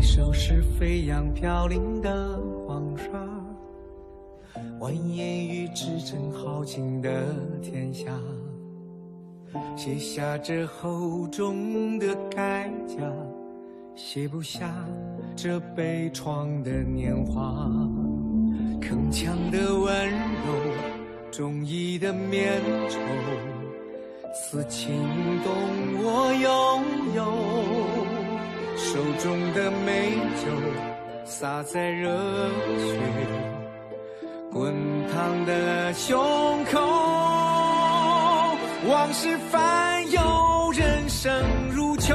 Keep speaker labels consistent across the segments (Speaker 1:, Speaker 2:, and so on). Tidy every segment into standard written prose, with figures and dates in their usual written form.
Speaker 1: 手是飞扬飘零的黄沙，蜿蜒于至真豪情的天下，写下这厚重的铠甲，写不下这悲怆的年华。铿锵的温柔，忠义的绵绸，此情动我拥有。手中的美酒洒在热血滚烫的胸口，往事翻涌，人生如囚。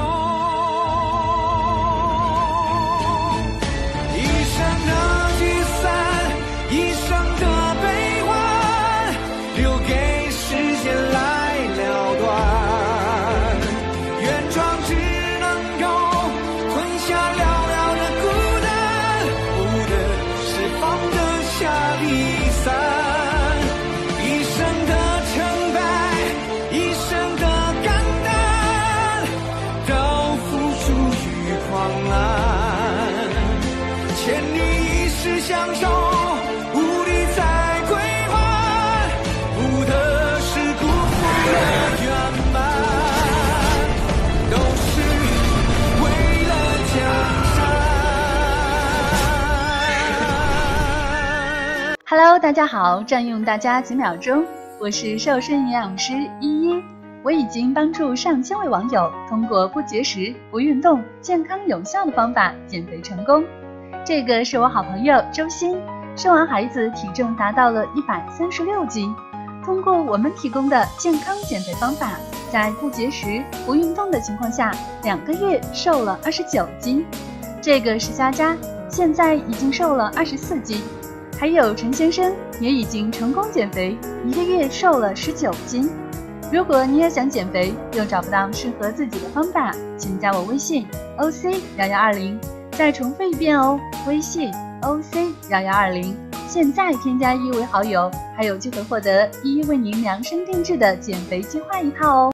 Speaker 1: 一生的聚散，一生的悲欢，留给时间来了断。原装只能够吞下寥寥的孤单，不得释放得下离散。一生的成败，一生的肝胆，都付诸于狂澜。千里一世相守，无力再归还，不得是辜负了圆满，都是为了江山。
Speaker 2: Hello， 大家好，占用大家几秒钟，我是瘦身营养师依依。我已经帮助上千位网友通过不节食、不运动、健康有效的方法减肥成功。这个是我好朋友周鑫，生完孩子体重达到了136斤，通过我们提供的健康减肥方法，在不节食、不运动的情况下，2个月瘦了29斤。这个是佳佳，现在已经瘦了24斤。还有陈先生也已经成功减肥，1个月瘦了19斤。如果你也想减肥，又找不到适合自己的方法，请加我微信 OC1120， 再重复一遍哦，微信 OC1120， 现在添加依依为好友，还有机会获得依依为您量身定制的减肥计划1套哦。